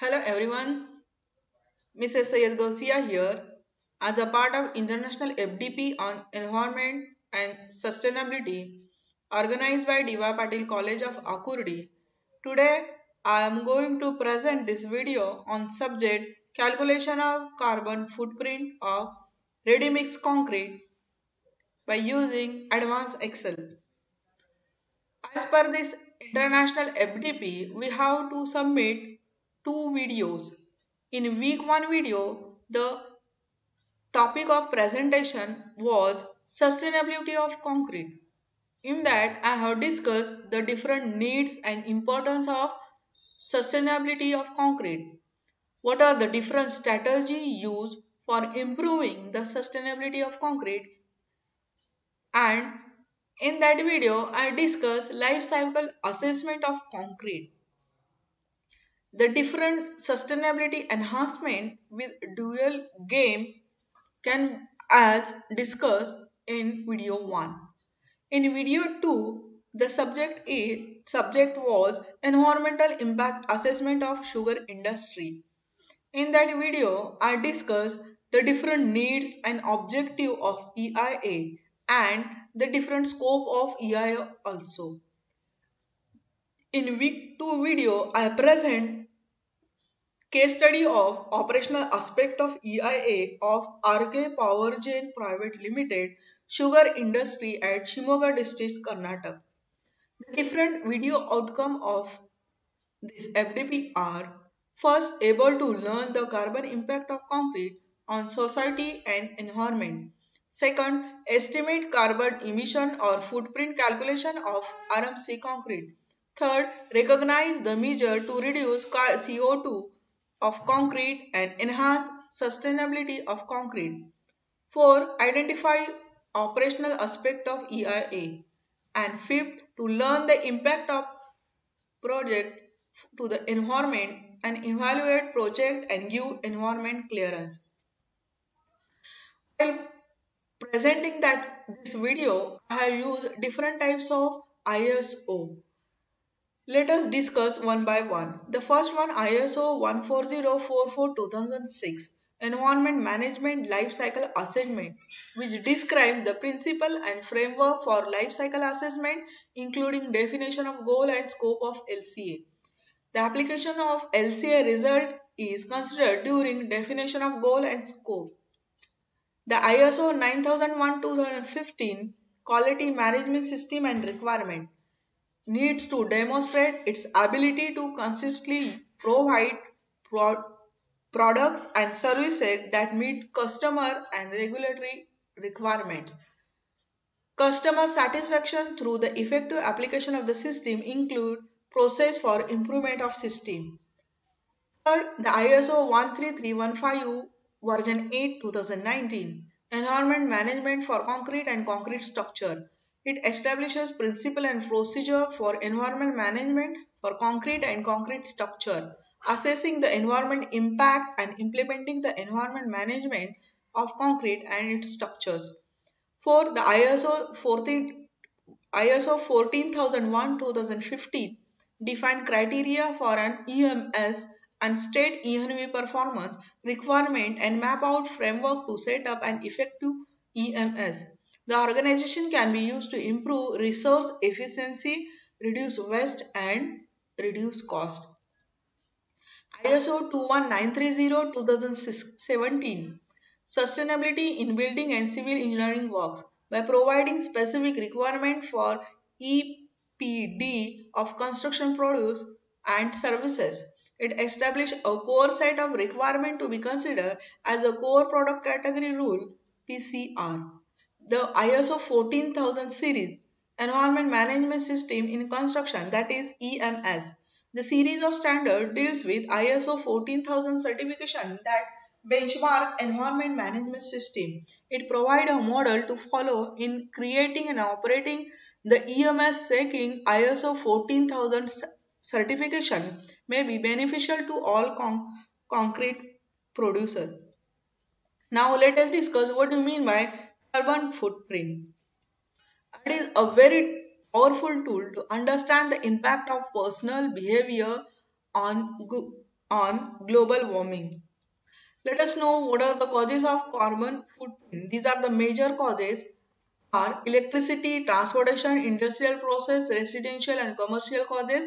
Hello everyone, Mrs. Sayed Gausia here. As a part of International FDP on Environment and Sustainability organized by Diva Patil College of Akurdi, today I am going to present this video on subject calculation of carbon footprint of ready mix concrete by using advanced Excel. As per this international FDP, we have to submit two videos. In week 1 video, the topic of presentation was sustainability of concrete. In that, I have discussed the different needs and importance of sustainability of concrete. What are the different strategies used for improving the sustainability of concrete? And in that video, I discussed life cycle assessment of concrete. The different sustainability enhancement with dual game can as discussed in video 1. In video 2, the subject was environmental impact assessment of sugar industry. In that video, I discussed the different needs and objective of EIA and the different scope of EIA also. In week 2 video, I present case study of operational aspect of EIA of RK Power Gen Private Limited sugar industry at Shimoga district, Karnataka. The different video outcome of this FDP are first able to learn the carbon impact of concrete on society and environment. Second, estimate carbon emission or footprint calculation of RMC concrete. Third, recognize the measure to reduce CO2 of concrete and enhance sustainability of concrete. 4. Identify operational aspect of EIA. And fifth, to learn the impact of project to the environment and evaluate project and give environment clearance. While presenting this video, I have used different types of ISO. Let us discuss one by one. The first one, ISO 14044-2006, Environment Management Life Cycle Assessment, which describes the principle and framework for life cycle assessment, including definition of goal and scope of LCA. The application of LCA result is considered during definition of goal and scope. The ISO 9001-2015 Quality Management System and Requirement needs to demonstrate its ability to consistently provide products and services that meet customer and regulatory requirements. Customer satisfaction through the effective application of the system include process for improvement of system. Third, the ISO 13315 version 8 2019 Environment Management for Concrete and Concrete Structure. It establishes principle and procedure for environment management for concrete and concrete structure, assessing the environment impact and implementing the environment management of concrete and its structures. Fourth, the ISO 14001-2015 define criteria for an EMS and state ENV performance requirement and map out framework to set up an effective EMS. The organization can be used to improve resource efficiency, reduce waste and reduce cost. ISO 21930-2017 Sustainability in Building and Civil Engineering Works by providing specific requirement for EPD of construction products and services. It established a core set of requirements to be considered as a core product category rule PCR. The ISO 14000 series Environment Management System in Construction, that is EMS. The series of standard deals with ISO 14000 certification that benchmark environment management system. It provides a model to follow in creating and operating the EMS. Seeking ISO 14000 certification may be beneficial to all concrete producers. Now let us discuss what do you mean by carbon footprint. It is a very powerful tool to understand the impact of personal behavior on on global warming. Let us know what are the causes of carbon footprint. These are the major causes are electricity, transportation, industrial process, residential and commercial causes,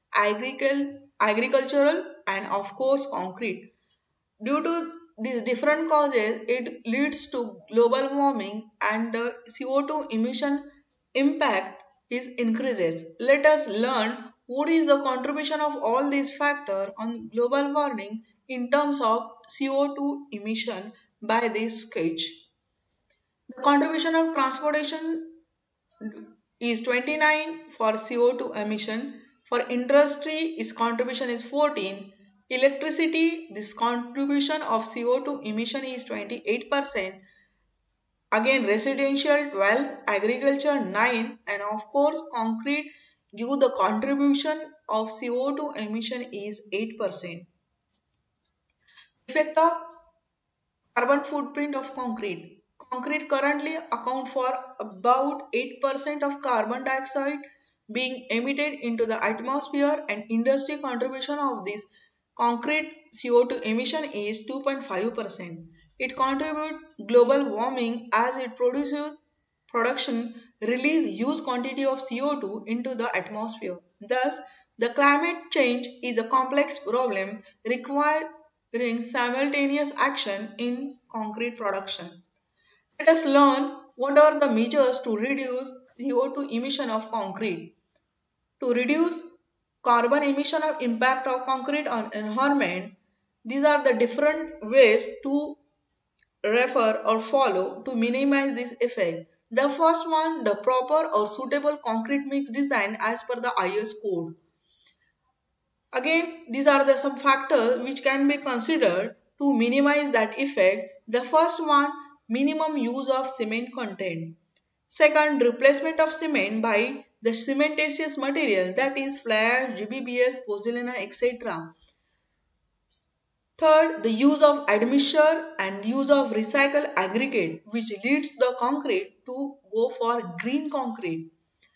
agricultural, and of course concrete. Due to these different causes, it leads to global warming and the CO2 emission impact is increases. Let us learn what is the contribution of all these factors on global warming in terms of CO2 emission by this sketch. The contribution of transportation is 29 for CO2 emission. For industry, its contribution is 14. Electricity, this contribution of CO2 emission is 28%. Again, residential 12, agriculture 9, and of course, concrete give the contribution of CO2 emission is 8%. Effect of carbon footprint of concrete. Concrete currently account for about 8% of carbon dioxide being emitted into the atmosphere, and industry contribution of this concrete CO2 emission is 2.5%. It contributes global warming as it produces production release huge quantity of CO2 into the atmosphere. Thus, the climate change is a complex problem requiring simultaneous action in concrete production. Let us learn what are the measures to reduce CO2 emission of concrete. To reduce carbon emission of impact of concrete on environment, these are the different ways to refer or follow to minimize this effect. The first one, the proper or suitable concrete mix design as per the IS code. Again, these are the some factors which can be considered to minimize that effect. The first one, minimum use of cement content. Second, replacement of cement by the cementitious material, that is fly ash, GBBS, pozzolana, etc. Third, the use of admixture and use of recycled aggregate, which leads the concrete to go for green concrete.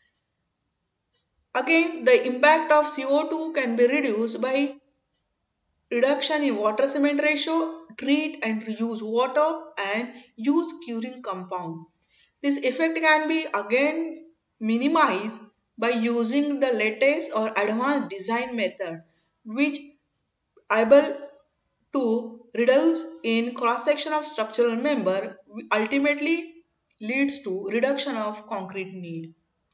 Again, the impact of CO2 can be reduced by reduction in water cement ratio, treat and reuse water, and use curing compound. This effect can be again minimized by using the latest or advanced design method, which able to reduce in cross section of structural member ultimately leads to reduction of concrete need.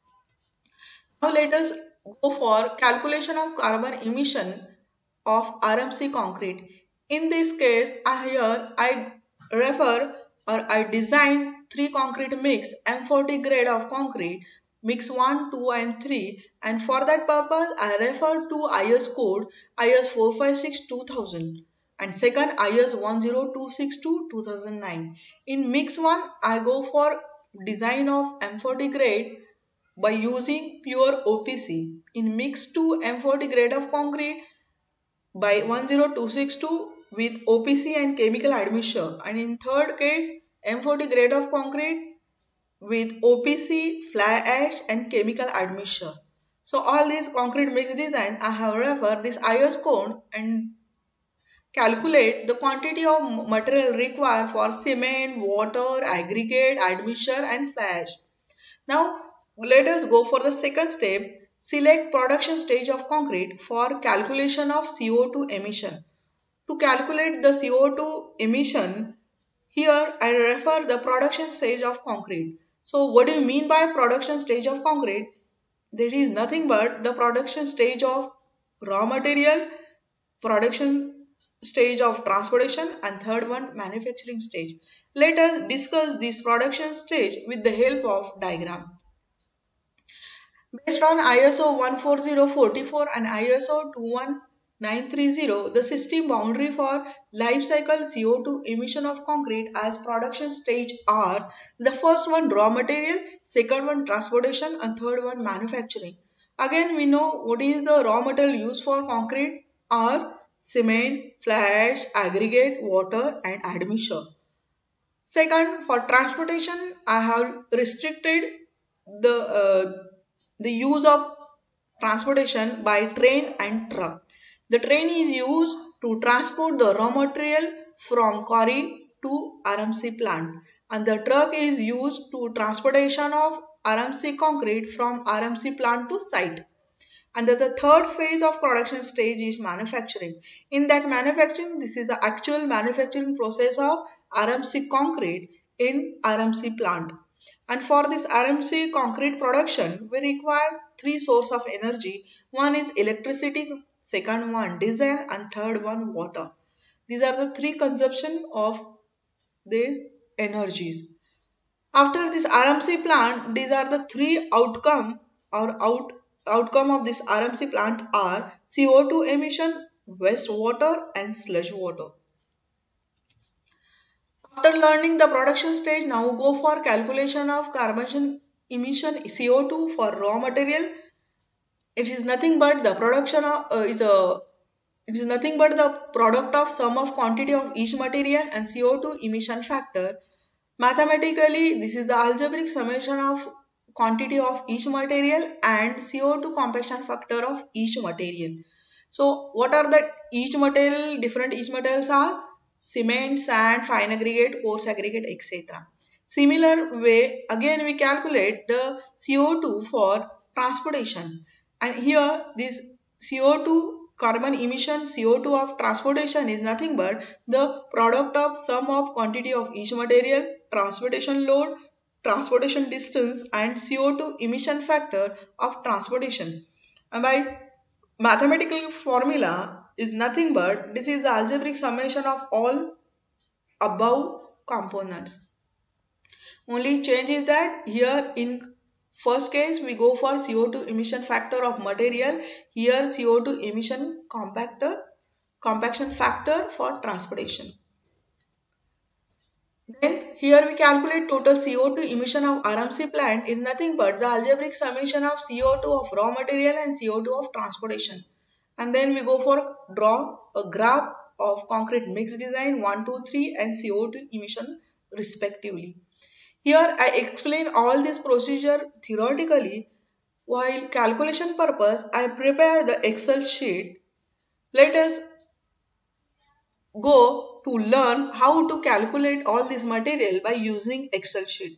Now let us go for calculation of carbon emission of RMC concrete. In this case, I refer or I design three concrete mix M40 grade of concrete mix 1, 2 and 3, and for that purpose I refer to IS code IS 456 2000 and second IS 10262 2009. In mix 1 I go for design of M40 grade by using pure OPC. In mix 2 M40 grade of concrete by 10262 with OPC and chemical admixture, and in third case M40 grade of concrete with OPC, fly ash and chemical admixture. So all these concrete mix design I have referred this IS code and calculate the quantity of material required for cement, water, aggregate, admixture and fly ash. Now let us go for the second step. Select production stage of concrete for calculation of CO2 emission. To calculate the CO2 emission, here I refer the production stage of concrete. So what do you mean by production stage of concrete? There is nothing but the production stage of raw material, production stage of transportation, and third one manufacturing stage. Let us discuss this production stage with the help of diagram. Based on ISO 14044 and ISO 21930, the system boundary for life cycle CO2 emission of concrete as production stage are the first one raw material, second one transportation and third one manufacturing. Again we know what is the raw material used for concrete are cement, fly ash, aggregate, water and admixture. Second, for transportation, I have restricted the uh, the use of transportation by train and truck. The train is used to transport the raw material from quarry to RMC plant, and the truck is used to transportation of RMC concrete from RMC plant to site. And the third phase of production stage is manufacturing. In that manufacturing, this is the actual manufacturing process of RMC concrete in RMC plant. And for this RMC concrete production, we require three sources of energy. One is electricity, second one diesel, and third one water. These are the three consumption of these energies. After this RMC plant, these are the three outcome of this RMC plant are CO2 emission, wastewater, and sludge water. After learning the production stage, now go for calculation of carbon emission CO2 for raw material. It is nothing but the production of it is nothing but the product of sum of quantity of each material and CO2 emission factor. Mathematically, this is the algebraic summation of quantity of each material and CO2 compaction factor of each material. So, what are the each material? Different each materials are cement, sand, fine aggregate, coarse aggregate, etc. Similar way, again we calculate the CO2 for transportation, and here this CO2 carbon emission CO2 of transportation is nothing but the product of sum of quantity of each material, transportation load, transportation distance, and CO2 emission factor of transportation. And by mathematical formula is nothing but this is the algebraic summation of all above components. Only change is that here in first case we go for CO2 emission factor of material. Here CO2 emission compaction factor for transportation. Then here we calculate total CO2 emission of RMC plant is nothing but the algebraic summation of CO2 of raw material and CO2 of transportation. And then we go for draw a graph of concrete mix design 1, 2, 3 and CO2 emission respectively. Here I explain all this procedure theoretically. While calculation purpose I prepare the Excel sheet. Let us go to learn how to calculate all this material by using Excel sheet.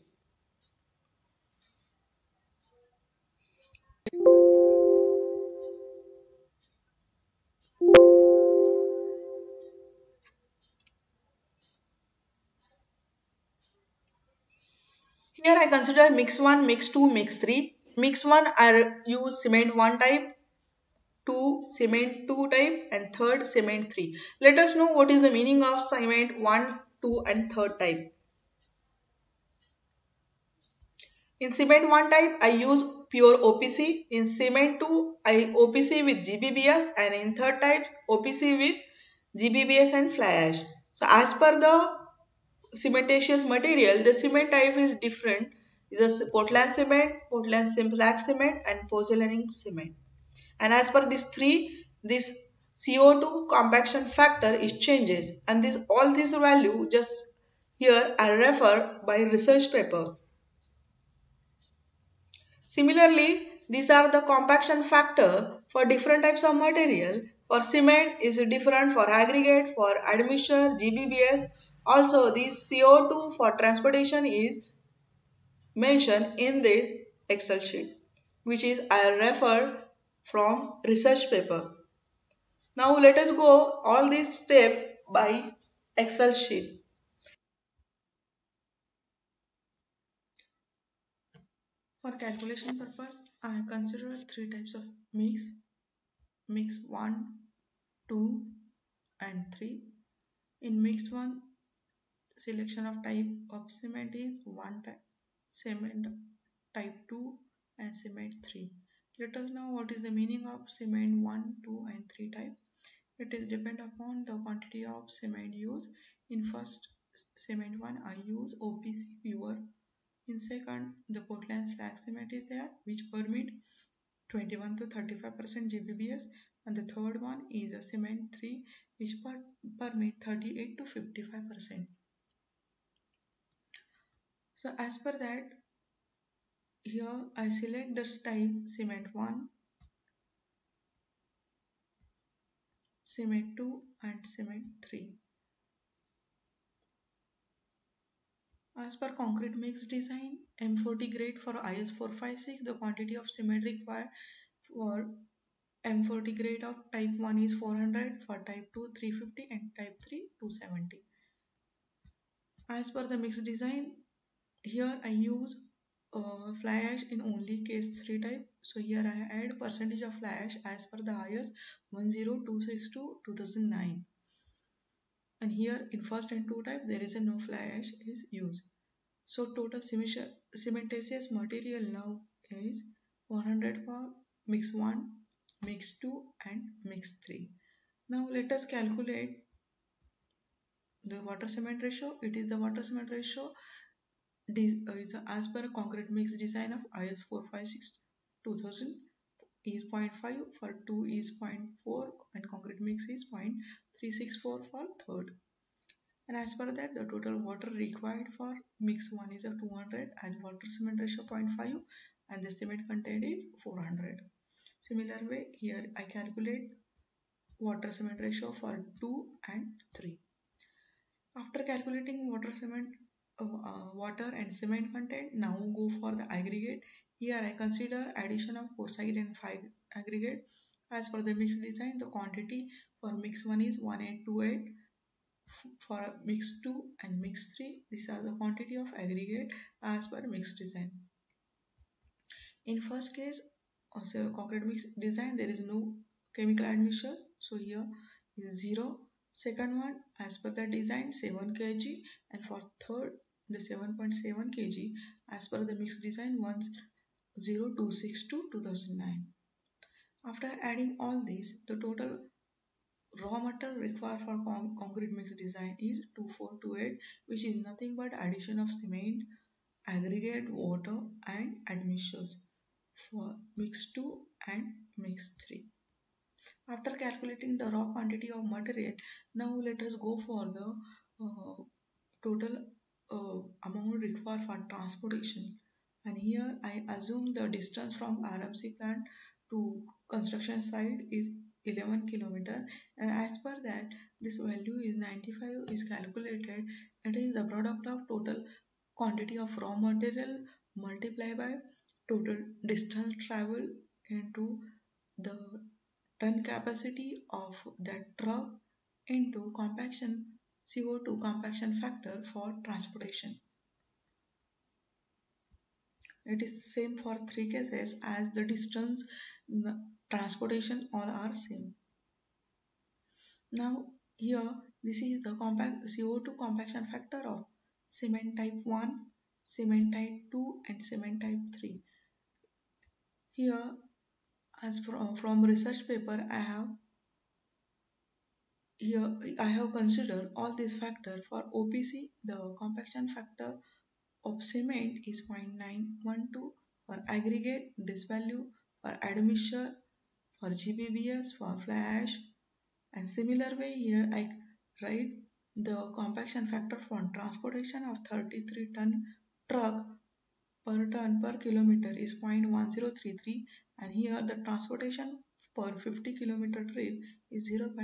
Here I consider mix 1, mix 2, mix 3. Mix 1 I use cement 1 type, 2 cement 2 type and third cement 3. Let us know what is the meaning of cement 1, 2 and third type. In cement 1 type, I use pure OPC. In cement 2, I OPC with GBBS and in third type, OPC with GBBS and fly ash. So as per the cementitious material, the cement type is different. It's a Portland cement, Portland slag cement and pozzolanic cement. And as per these three, this CO2 compaction factor is changes and this all this value just here I refer by research paper. Similarly, these are the compaction factor for different types of material. For cement is different for aggregate, for admixture, GBBS. Also, this CO2 for transportation is mentioned in this Excel sheet, which is I refer from research paper. Now let us go all these step by Excel sheet. For calculation purpose, I consider three types of mix. Mix 1, 2 and 3. In mix 1, selection of type of cement is 1 type, cement type 2 and cement 3. Let us know what is the meaning of cement 1, 2 and 3 type. It is depend upon the quantity of cement used. In first cement 1 I use OPC pure. In second the Portland slag cement is there which permit 21 to 35% GBBS and the third one is a cement 3 which permit 38 to 55%. So as per that, here I select this type cement 1 cement 2 and cement 3. As per concrete mix design, M40 grade for IS 456, the quantity of cement required for M40 grade of type 1 is 400, for type 2 350 and type 3 270. As per the mix design, here I use fly ash in only case 3 type. So here I add percentage of fly ash as per the IS 10262 2009. And here in first and 2 type there is a no fly ash is used. So total cementitious material now is 100 for mix 1, mix 2 and mix 3. Now let us calculate the water cement ratio. It is the water cement ratio is as per concrete mix design of IS 456 2000 is zero point 0.5, for 2 is zero point 0.4 and concrete mix is 0.364 for third. And as per that, the total water required for mix 1 is a 200 and water cement ratio 0.5 and the cement content is 400. Similar way, here I calculate water cement ratio for 2 and 3. After calculating water and cement content, now go for the aggregate. Here I consider addition of 4 side and 5 aggregate. As per the mix design, the quantity for mix 1 is 1828. For mix 2 and mix 3, these are the quantity of aggregate as per mix design. In first case, also concrete mix design, there is no chemical admixture, so here is 0. Second one, as per the design, 7 kg, and for third, the 7.7 kg as per the mix design 10262 2009. After adding all these, the total raw material required for concrete mix design is 2428, which is nothing but addition of cement, aggregate, water and admixtures for mix 2 and mix 3. After calculating the raw quantity of material, now let us go for the total amount required for transportation. And here I assume the distance from RMC plant to construction site is 11 kilometer, and as per that this value is 95 is calculated. It is the product of total quantity of raw material multiplied by total distance traveled into the ton capacity of that truck into compaction CO2 compaction factor for transportation. It is same for three cases as the distance, transportation all are same. Now here this is the compact CO2 compaction factor of cement type 1, cement type 2 and cement type 3. Here as from research paper I have considered all these factors. For OPC, the compaction factor of cement is 0.912, for aggregate this value, for admixture, for GBBS, for fly ash, and similar way here I write the compaction factor for transportation of 33 ton truck per ton per kilometer is 0.1033, and here the transportation per 50 kilometer trip is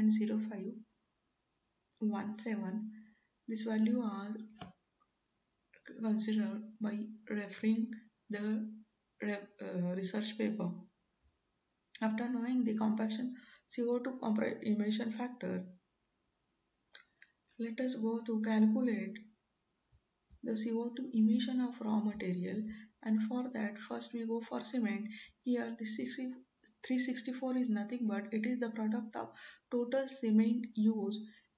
0.0517. This value are considered by referring the research paper. After knowing the compaction CO2 emission factor, let us go to calculate the CO2 emission of raw material, and for that first we go for cement. Here the 364 is nothing but it is the product of total cement used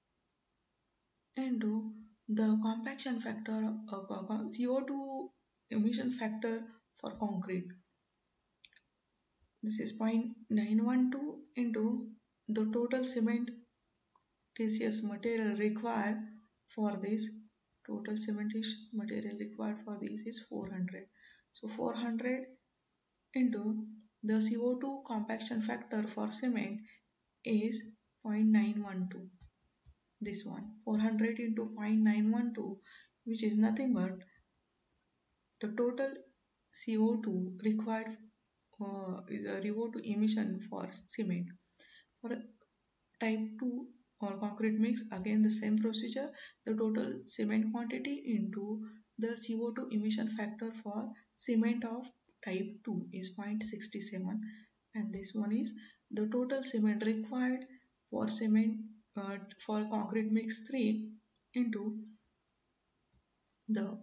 into the compaction factor of CO2 emission factor for concrete. This is 0.912 into the total cementitious material required for this. Total cementitious material required for this is 400. So 400 into the CO2 compaction factor for cement is 0.912. This one 400 into 0.912, which is nothing but the total CO2 required is a CO2 emission for cement. For type 2 or concrete mix, again the same procedure, the total cement quantity into the CO2 emission factor for cement of type 2 is 0.67, and this one is the total cement required for cement for concrete mix 3 into the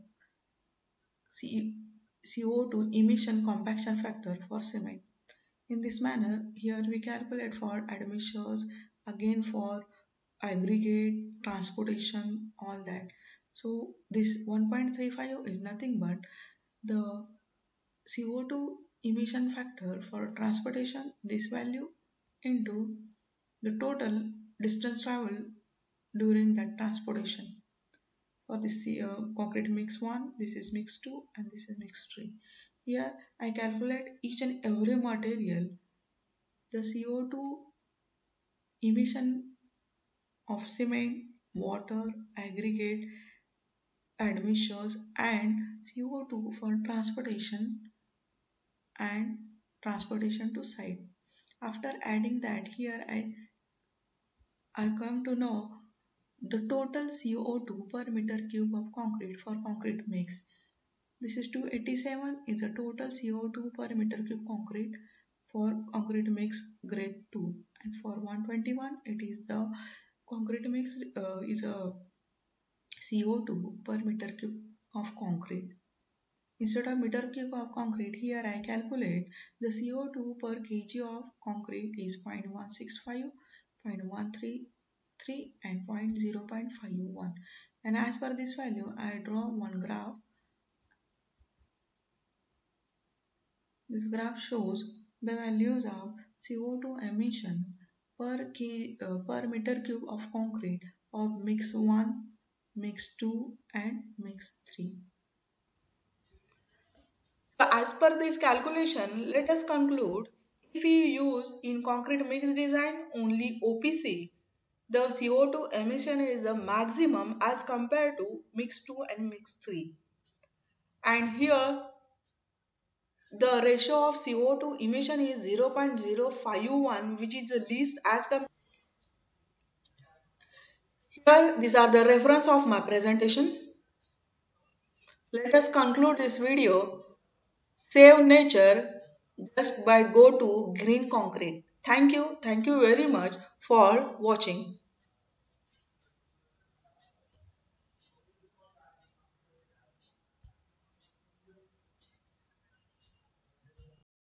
CO2 emission compaction factor for cement. In this manner, here we calculate for admixtures, again for aggregate, transportation, all that. So this 1.35 is nothing but the CO2 emission factor for transportation, this value into the total distance traveled during that transportation. For this concrete mix 1, this is mix 2 and this is mix 3. Here I calculate each and every material, the CO2 emission of cement, water, aggregate, admixtures and CO2 for and transportation to site. After adding that, here I come to know the total CO2 per meter cube of concrete for concrete mix. This is 287 is the total CO2 per meter cube concrete for concrete mix grade 2, and for 121 it is the concrete mix is a CO2 per meter cube of concrete. Instead of meter cube of concrete, here I calculate the CO2 per kg of concrete is 0.165, 0.133 and 0.51. And as per this value, I draw one graph. This graph shows the values of CO2 emission per meter cube of concrete of mix 1, mix 2 and mix 3. As per this calculation, let us conclude if we use in concrete mix design only OPC, the CO2 emission is the maximum as compared to mix 2 and mix 3. And here the ratio of CO2 emission is 0.051, which is the least as compared. Here these are the reference of my presentation. Let us conclude this video. Save nature just by go to green concrete. Thank you very much for watching.